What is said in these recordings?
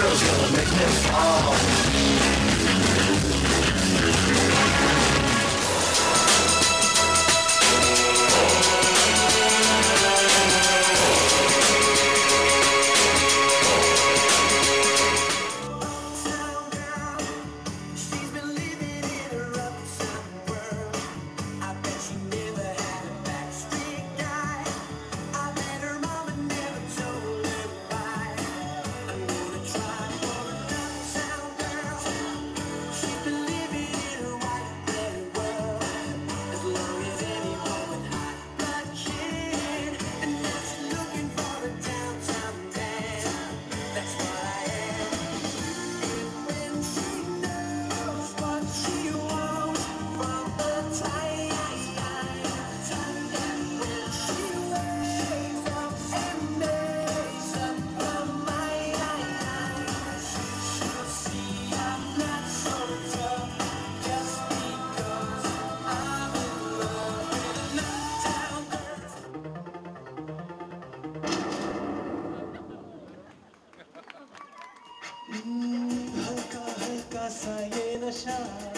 girl's gonna make me fall. हल्का हल्का सा ये नशा,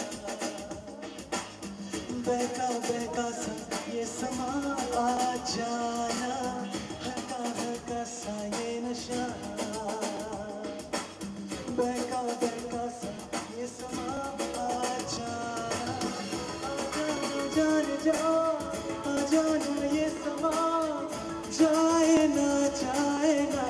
बहका बहका सा ये समा आ जाना, हल्का हल्का सा ये नशा, बहका बहका सा ये समा आ जाना, आ जाना जाने ये समा जाए ना जाए ना।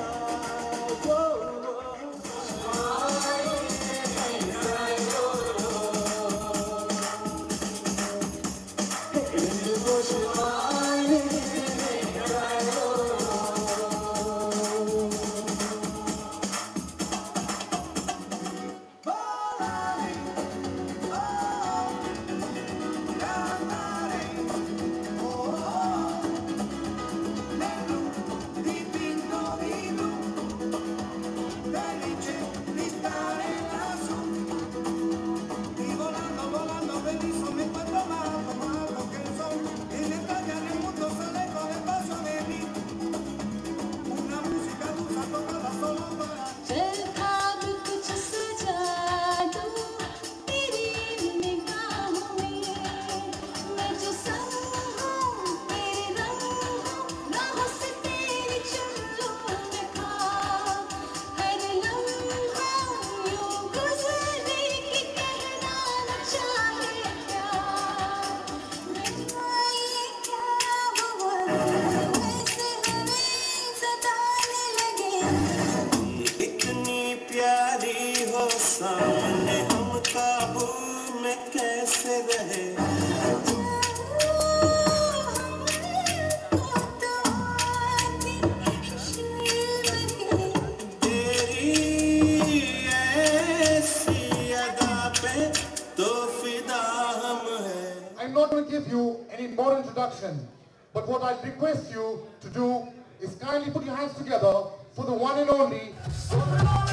सामने हम काबू में कैसे रहे, तेरी ऐसी अदा पे तो फिदा हम है। I'm not going to give you any more introduction, but what I request you to do is kindly put your hands together for the one and only